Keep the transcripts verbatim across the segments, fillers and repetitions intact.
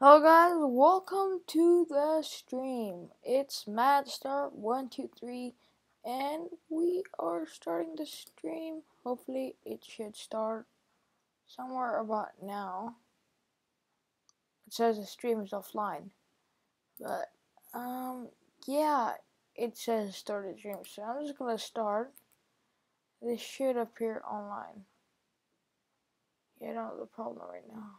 Hello guys, welcome to the stream. It's Madstar one two three and we are starting the stream. Hopefully it should start somewhere about now. It says the stream is offline. But um yeah, it says started stream. So I'm just gonna start. This should appear online. You know the problem right now.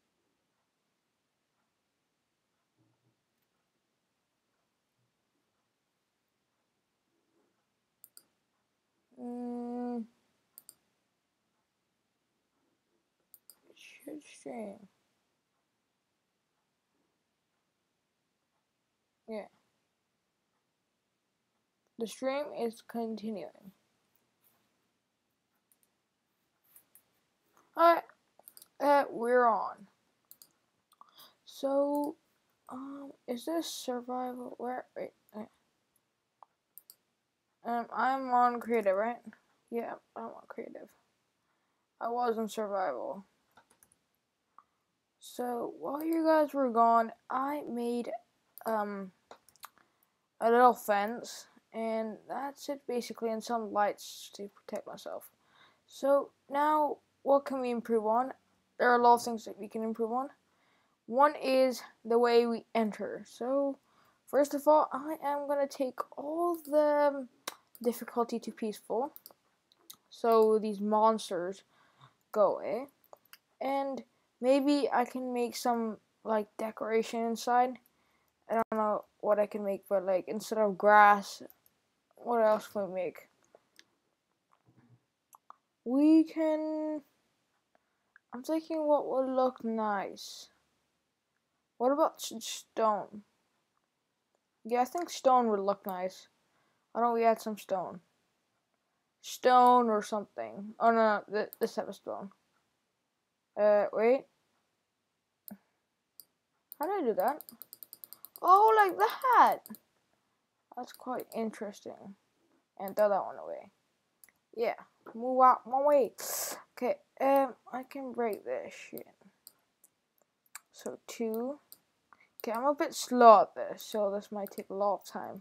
Mm, it should stream. Yeah. The stream is continuing. Alright, uh, we're on. So, um, is this survival? Where? Wait, wait. Um, I'm on creative, right? Yeah, I'm on creative. I was in survival. So while you guys were gone, I made um a little fence, and that's it basically, and some lights to protect myself. So now, what can we improve on? There are a lot of things that we can improve on. One is the way we enter. So, first of all, I am going to take all the difficulty to peaceful. So these monsters go away. And maybe I can make some, like, decoration inside. I don't know what I can make, but, like, instead of grass, what else can we make? We can... I'm thinking what would look nice. What about stone? Yeah, I think stone would look nice. Why don't we add some stone? Stone or something. Oh no, no this type of stone. Uh, wait. How do I do that? Oh, like that! That's quite interesting. And throw that one away. Yeah, move out my way. Okay, um, I can break this shit. So two. Okay, I'm a bit slow at this, so this might take a lot of time.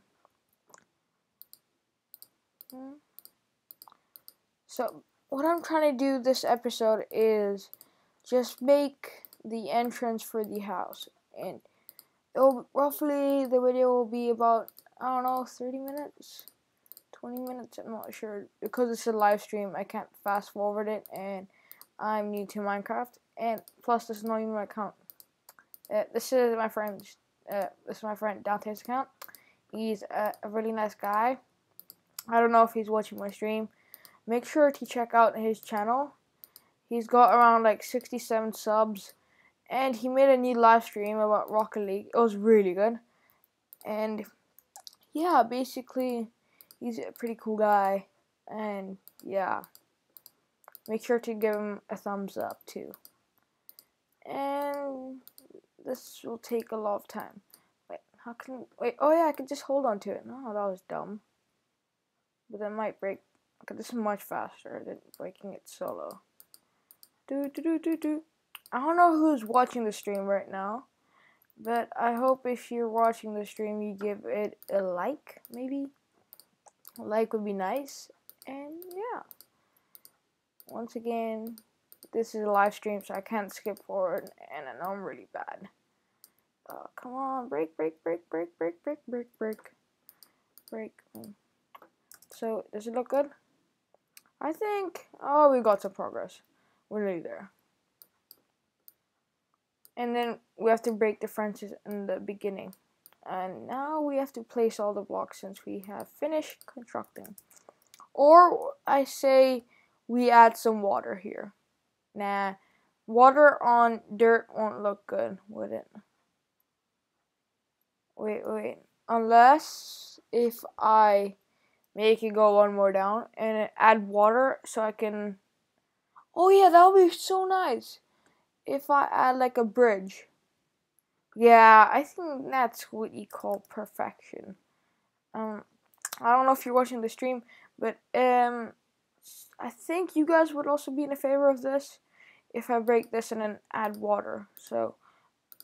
Hmm. So, what I'm trying to do this episode is just make the entrance for the house. And it'll, roughly, the video will be about, I don't know, thirty minutes? twenty minutes? I'm not sure. Because it's a live stream, I can't fast forward it. And I'm new to Minecraft. And plus, this is not even my account. Uh, this is my friend. Uh, this is my friend Dante's account. He's a, a really nice guy. I don't know if he's watching my stream. Make sure to check out his channel. He's got around like sixty-seven subs. And he made a new live stream about Rocket League. It was really good. And yeah, basically, he's a pretty cool guy. And yeah, make sure to give him a thumbs up too. And this will take a lot of time. Wait, how can, wait, oh yeah, I can just hold on to it. No, that was dumb. But that might break. Okay, this is much faster than breaking it solo. Do, do, do, do, do. I don't know who's watching the stream right now. But I hope if you're watching the stream, you give it a like, maybe. A like would be nice. And yeah. Once again, this is a live stream, so I can't skip forward. And I know I'm really bad. Oh, come on. Break, break, break, break, break, break, break, break. Break. So, does it look good? I think, oh, we got some progress. We're nearly there. And then we have to break the fences in the beginning. And now we have to place all the blocks since we have finished constructing. Or I say we add some water here. Nah, water on dirt won't look good, would it? Wait, wait. Unless if I make it go one more down and add water so I can... Oh yeah, that would be so nice. If I add like a bridge. Yeah, I think that's what you call perfection. Um, I don't know if you're watching the stream, but um, I think you guys would also be in a favor of this if I break this and then add water. So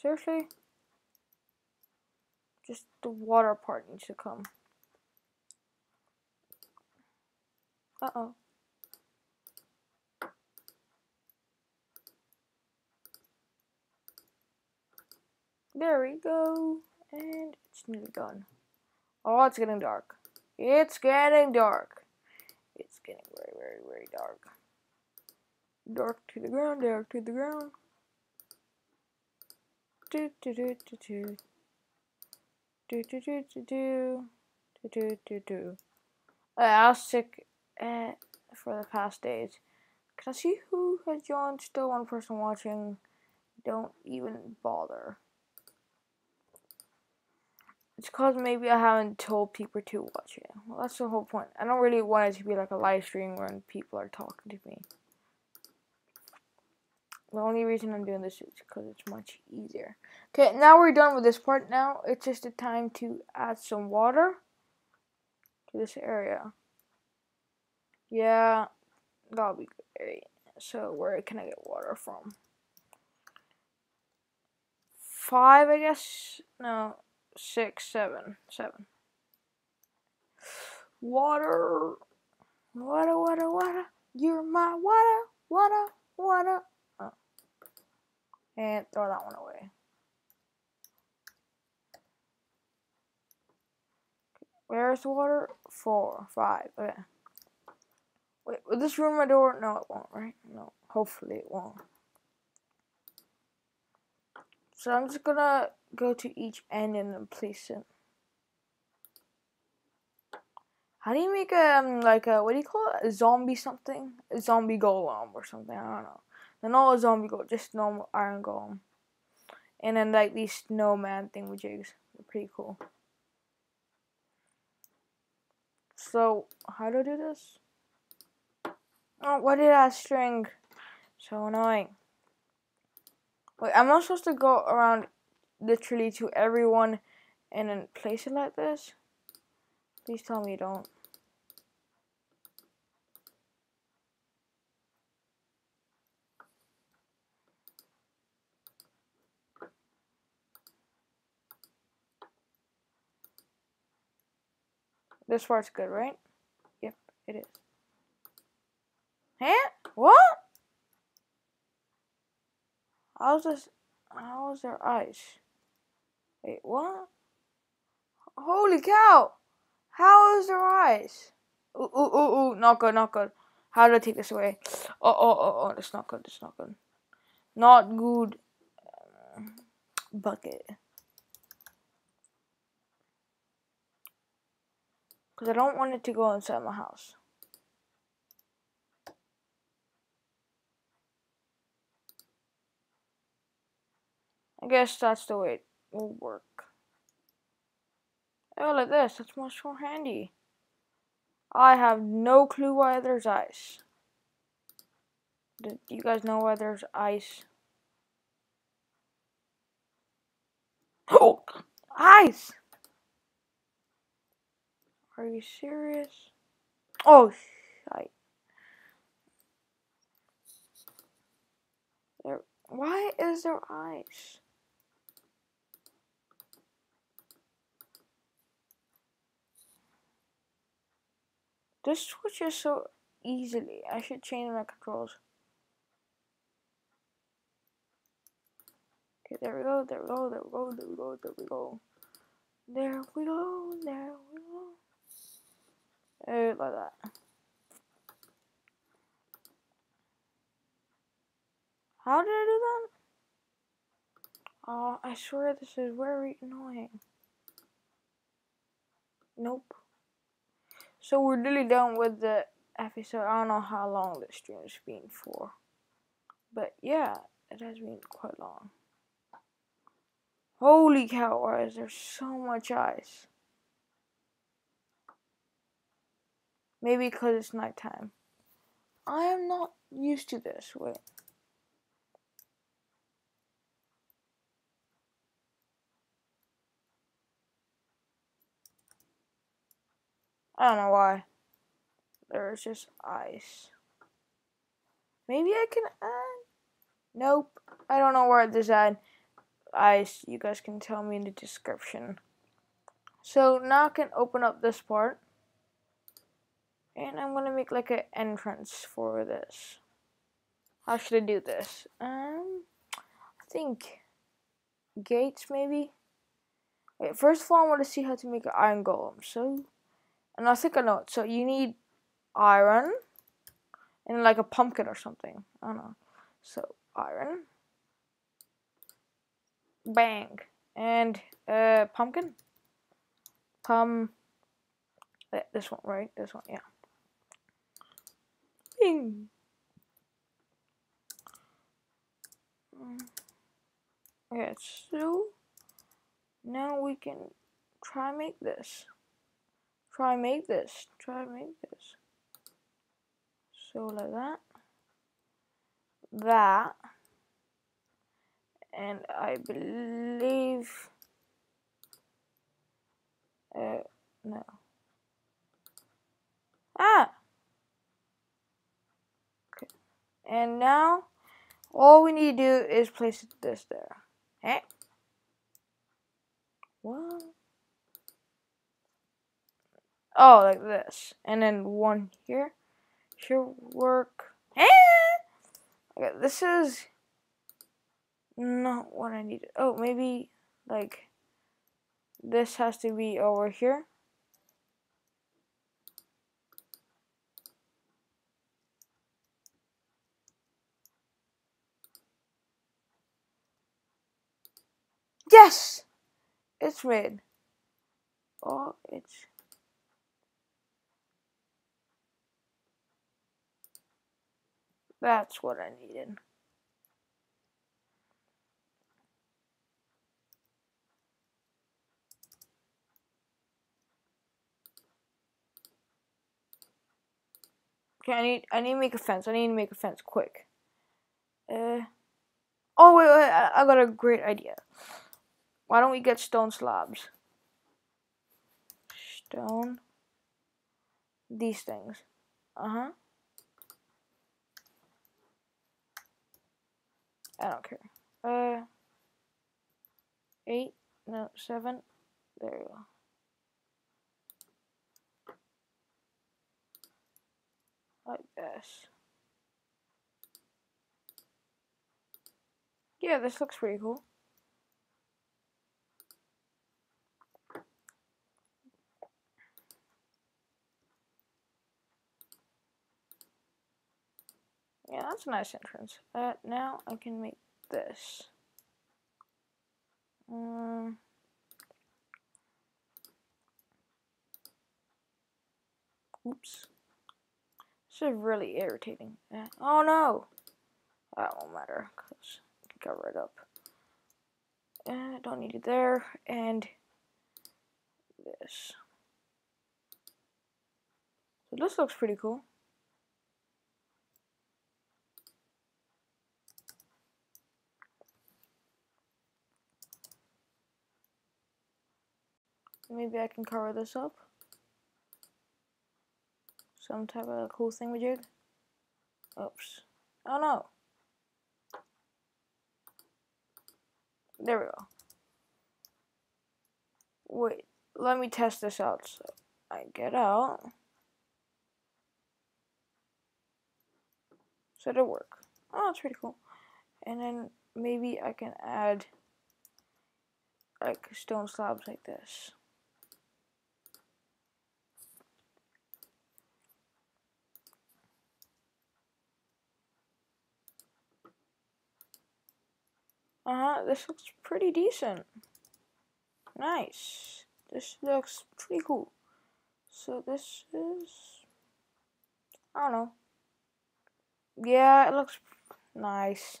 Seriously? Just the water part needs to come. Uh-oh. There we go. And it's nearly done. Oh, it's getting dark. It's getting dark. It's getting very, very, very dark. Dark to the ground, dark to the ground. Do do do do do. Do do do do do. Do do do do. I was sick uh, for the past days. Can I see who has joined? Still one person watching. Don't even bother. It's cause maybe I haven't told people to watch it. Well, that's the whole point. I don't really want it to be like a live stream when people are talking to me. The only reason I'm doing this is because it's much easier. Okay, now we're done with this part. Now it's just the time to add some water to this area. Yeah, that'll be great. So where can I get water from? Five, I guess. No, six, seven, seven. Water, water, water, water. You're my water, water, water. Oh. And throw that one away. Where's the water? Four, five. Okay. Wait, will this ruin my door? No, it won't, right? No, hopefully it won't. So I'm just gonna go to each end and then place it. How do you make a, um, like a, what do you call it? A zombie something? A zombie golem or something, I don't know. No, not a zombie golem, just normal iron golem. And then like these snowman thingamajigs. They're pretty cool. So, how do I do this? Oh, what did that string? So annoying. Wait, am I supposed to go around literally to everyone and then place it like this? Please tell me you don't. This part's good, right? Yep, it is. Huh? What? How's this? How is there ice? Wait, what? Holy cow! How is there ice? Ooh, ooh, ooh, ooh, not good, not good. How do I take this away? Oh, oh, oh, oh, that's not good, that's not good. Not good. Bucket. Because I don't want it to go inside my house. I guess that's the way it will work. Oh, like this. That's much more handy. I have no clue why there's ice. Do you guys know why there's ice? Oh! Ice! Are you serious? Oh, shite. There, why is there ice? This switches so easily. I should change my controls. Okay, there we go, there we go, there we go, there we go, there we go. There we go, there we go. There, like that. How did I do that? Oh, I swear this is very annoying. Nope. So we're nearly done with the episode. I don't know how long this stream has been for. But yeah, it has been quite long. Holy cow, why is there so much ice? Maybe because it's nighttime. I am not used to this. Wait. I don't know why. There's just ice. Maybe I can add? Nope. I don't know where this at. I, you guys can tell me in the description. So now I can open up this part. And I'm gonna make like an entrance for this. How should I do this? Um, I think gates maybe. Wait, first of all, I want to see how to make an iron golem. So, and I think I know it. So you need iron and like a pumpkin or something. I don't know. So iron, bang, and uh, pumpkin. Pum. This one, right? This one, yeah. Bing. Okay, so now we can try make this. Try make this. Try make this. So like that. That. And I believe uh no. Ah. Okay. And now all we need to do is place this there. Eh? What? Oh, like this. And then one here. Should work. Eh? Okay, this is not what I needed. Oh, maybe like this has to be over here. Yes! It's made. Oh, it's... That's what I needed. Okay, I need I need to make a fence. I need to make a fence quick. Uh oh wait wait I, I got a great idea. Why don't we get stone slabs? Stone. These things. Uh huh. I don't care. Uh, eight. No, seven. There you go. Like this. Yeah, this looks pretty cool. Yeah, that's a nice entrance. Uh, now I can make this. Um. Oops. This is really irritating. Uh, oh no! That won't matter because I can cover it up. Uh, don't need it there. And this. So this looks pretty cool. Maybe I can cover this up. Some type of cool thingamajig. Oops. Oh no. There we go. Wait, let me test this out. So I get out. So it'll work. Oh, that's pretty cool. And then maybe I can add like stone slabs like this. Uh-huh, this looks pretty decent. Nice. This looks pretty cool. So this is, I don't know. Yeah, it looks nice.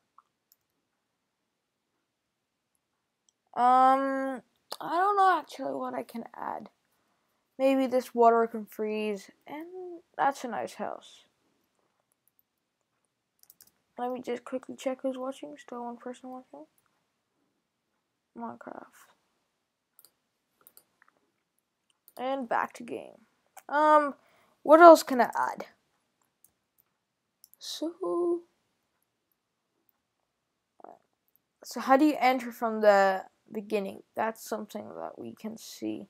Um, I don't know actually what I can add. Maybe this water can freeze, and that's a nice house. Let me just quickly check who's watching. Still one person watching. Minecraft. And back to game. Um, what else can I add? So, So how do you enter from the beginning? That's something that we can see.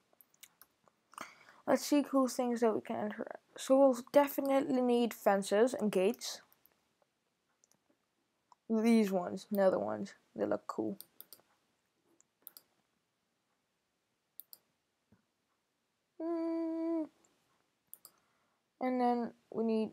Let's see cool things that we can enter. So we'll definitely need fences and gates. These ones, another ones, they look cool. Mm. And then we need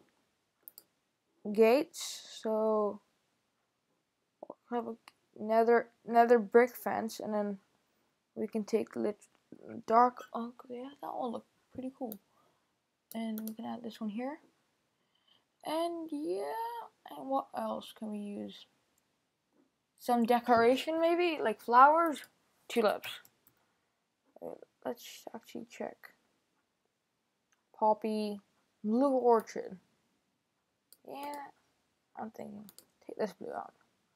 gates. So we'll have another another brick fence, and then we can take lit dark. Oh yeah, that one look pretty cool. And we can add this one here. And yeah, and what else can we use? Some decoration maybe, like flowers, tulips. Let's actually check. Poppy, blue orchid. Yeah, I'm thinking, take this blue out.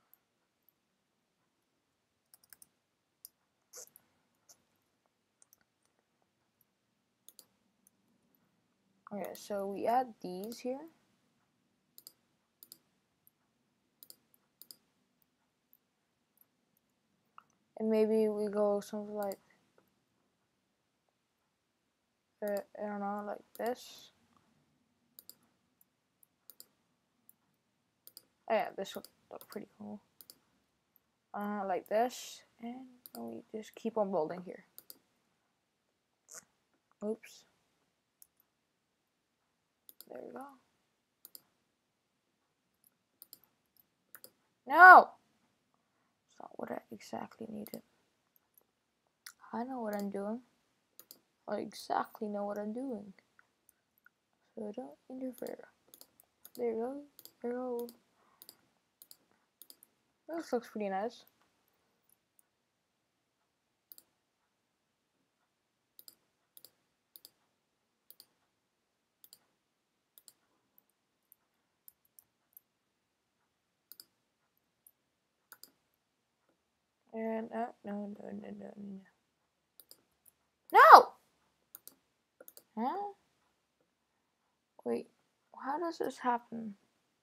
Okay, so we add these here. And maybe we go something like, uh, I don't know, like this. Oh yeah, this would look pretty cool. Uh, like this, and we just keep on building here. Oops. There we go. No! It's not what I exactly needed. I know what I'm doing. I exactly know what I'm doing. So don't interfere. There you go. There you go. This looks pretty nice. And uh, no, no, no, no, no. No! Huh? Wait, how does this happen?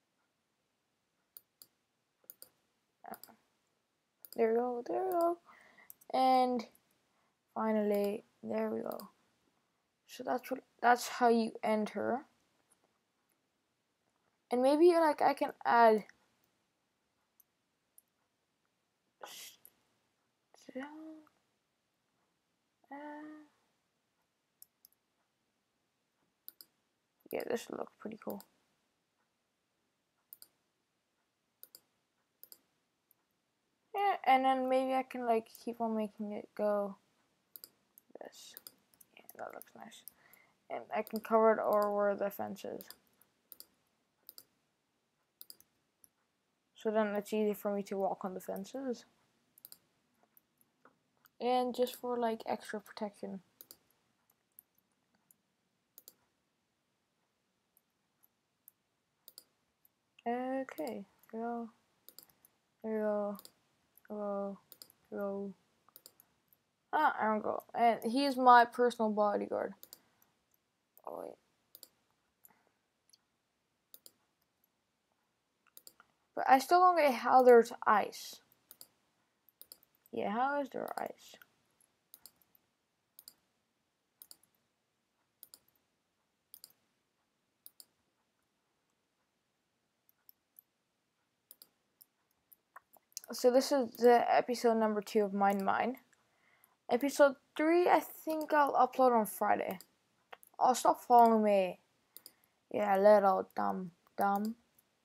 There we go, there we go. And finally, there we go. So that's what that's how you enter. And maybe like I can add uh, yeah, this would look pretty cool. Yeah, and then maybe I can like keep on making it go this. Yeah, that looks nice. And I can cover it over where the fence is. So then it's easy for me to walk on the fences. And just for like extra protection. Okay, go, go, go, go. Ah, I don't go. And he's my personal bodyguard. Oh wait. But I still don't get how there's ice. Yeah, how is there ice? So this is the episode number two of Mine Mine. Episode three, I think I'll upload on Friday. Oh, stop following me. Yeah, little dumb, dumb.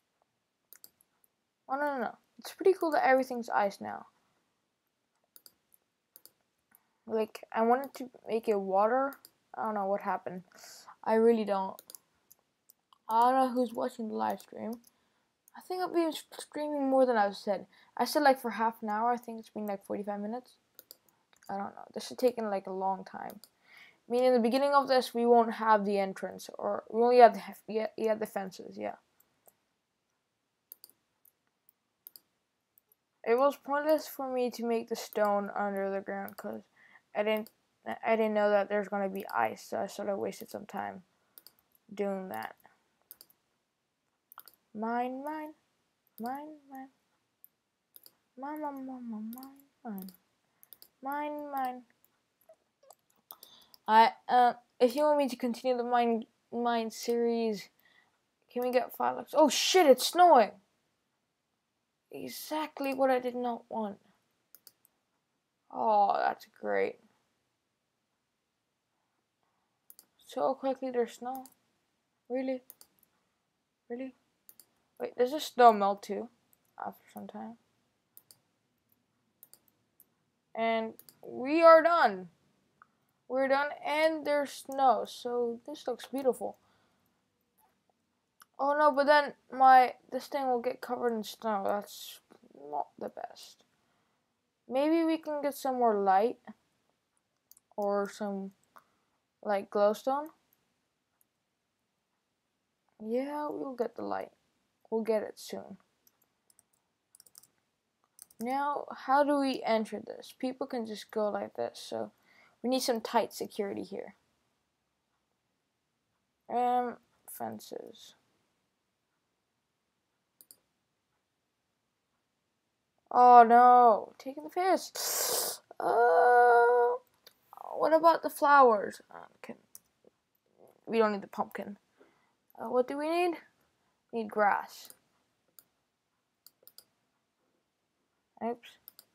Oh, no, no, no. It's pretty cool that everything's ice now. Like, I wanted to make it water. I don't know what happened. I really don't. I don't know who's watching the live stream. I think I've been streaming more than I've said. I said like for half an hour. I think it's been like forty-five minutes. I don't know. This has taken like a long time. I mean, in the beginning of this, we won't have the entrance, or we only have the yeah, yeah the fences. Yeah. It was pointless for me to make the stone under the ground because I didn't I didn't know that there's gonna be ice, so I sort of wasted some time doing that. Mine, mine, mine, mine. Mine, mine, mine, mine, mine, mine, mine. I uh, if you want me to continue the mine mine series, can we get five likes? Oh shit! It's snowing. Exactly what I did not want. Oh, that's great. So quickly there's snow. Really? Really? Wait, does the snow melt too? After some time. And we are done. We're done and there's snow. So this looks beautiful. Oh no, but then my this thing will get covered in snow. That's not the best. Maybe we can get some more light. Or some like glowstone. Yeah, we'll get the light. We'll get it soon. Now, how do we enter this? People can just go like this, so we need some tight security here. Um, fences. Oh no, taking the piss. Uh, what about the flowers? Uh, can, we don't need the pumpkin. Uh, what do we need? We need grass. Oops.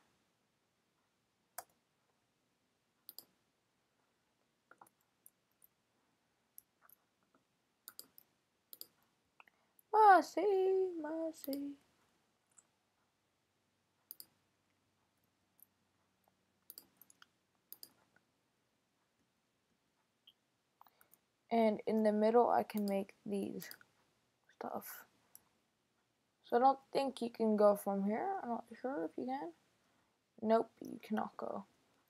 Mercy, mercy. And in the middle, I can make these stuff. So I don't think you can go from here. I'm not sure if you can. Nope, you cannot go.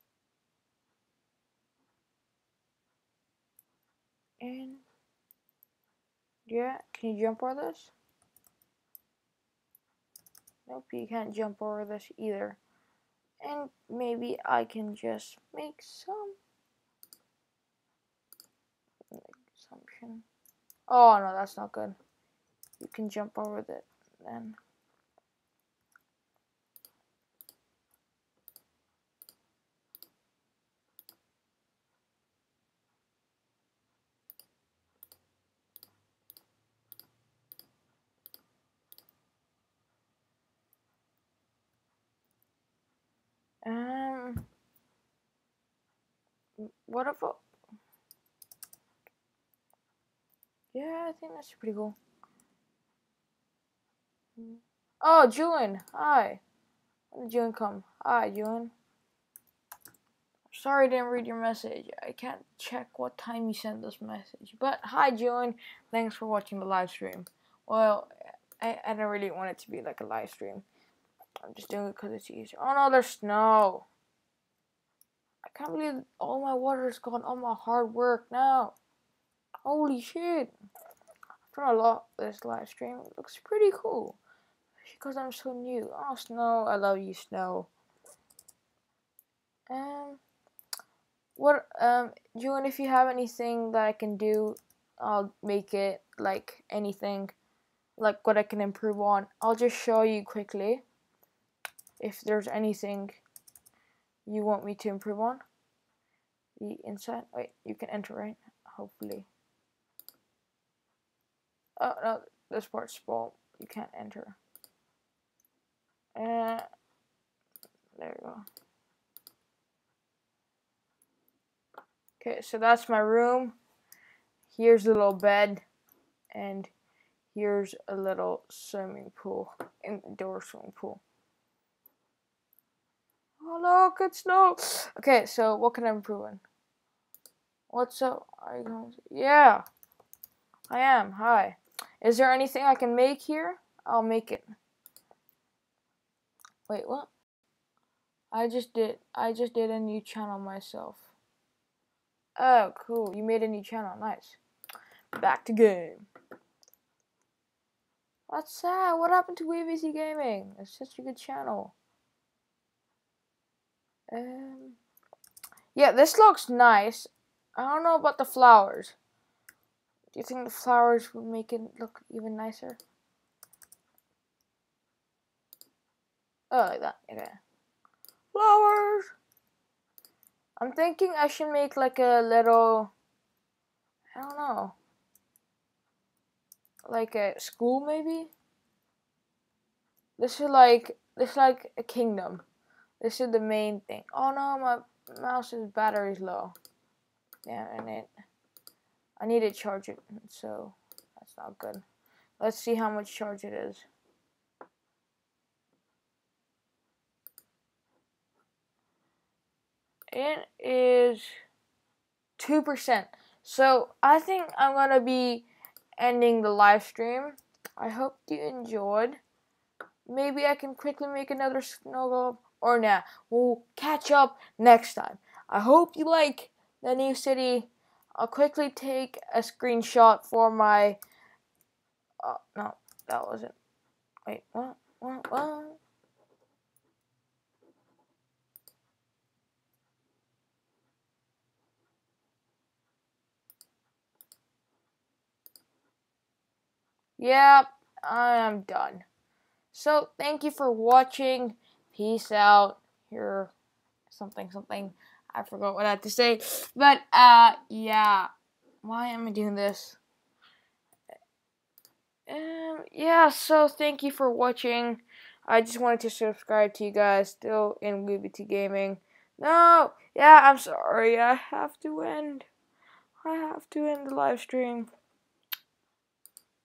And yeah, can you jump over this? Nope, you can't jump over this either. And maybe I can just make some assumption. Oh no, that's not good. You can jump over it then. Um, what about? Yeah, I think that's pretty cool. Oh, Julian, hi. When did Julian come? Hi, Julian. Sorry I didn't read your message. I can't check what time you sent this message. But hi, Julian. Thanks for watching the live stream. Well, I, I don't really want it to be like a live stream. I'm just doing it because it's easier. Oh no, there's snow. I can't believe all my water is gone. All my hard work now. Holy shit. I've done a lot this live stream. It looks pretty cool. Because I'm so new. Oh, Snow. I love you, Snow. Um, what, um, Julian, if you have anything that I can do, I'll make it, like, anything, like, what I can improve on. I'll just show you quickly if there's anything you want me to improve on. The inside, wait, you can enter, right? Hopefully. Oh, no, this part's small. You can't enter. Uh, there you go. Okay, so that's my room. Here's a little bed. And here's a little swimming pool. Indoor swimming pool. Oh, look, it's snow. Okay, so what can I improve on? What's up? Are you going to... Yeah, I am. Hi. Is there anything I can make here? I'll make it. Wait, what? I just did. I just did a new channel myself. Oh, cool. You made a new channel. Nice. Back to game. That's sad. What happened to A B C Gaming? It's such a good channel. Um. Yeah, this looks nice. I don't know about the flowers. Do you think the flowers would make it look even nicer? Oh, like that. Okay. Flowers. I'm thinking I should make like a little, I don't know, like a school maybe. This is like this is like a kingdom. This is the main thing. Oh no, my mouse's battery's low. Yeah, and it. I need to charge it, so that's not good. Let's see how much charge it is. It is two percent. So I think I'm gonna be ending the live stream. I hope you enjoyed. Maybe I can quickly make another snow globe, or nah, we'll catch up next time. I hope you like the new city. I'll quickly take a screenshot for my. Uh, no, that wasn't. Wait, what? What? What? Yep, I am done. So, thank you for watching. Peace out. Here, something, something. I forgot what I had to say. But, uh, yeah. Why am I doing this? Um, yeah, so thank you for watching. I just wanted to subscribe to you guys. Still in Liberty Gaming. No! Yeah, I'm sorry. I have to end. I have to end the live stream.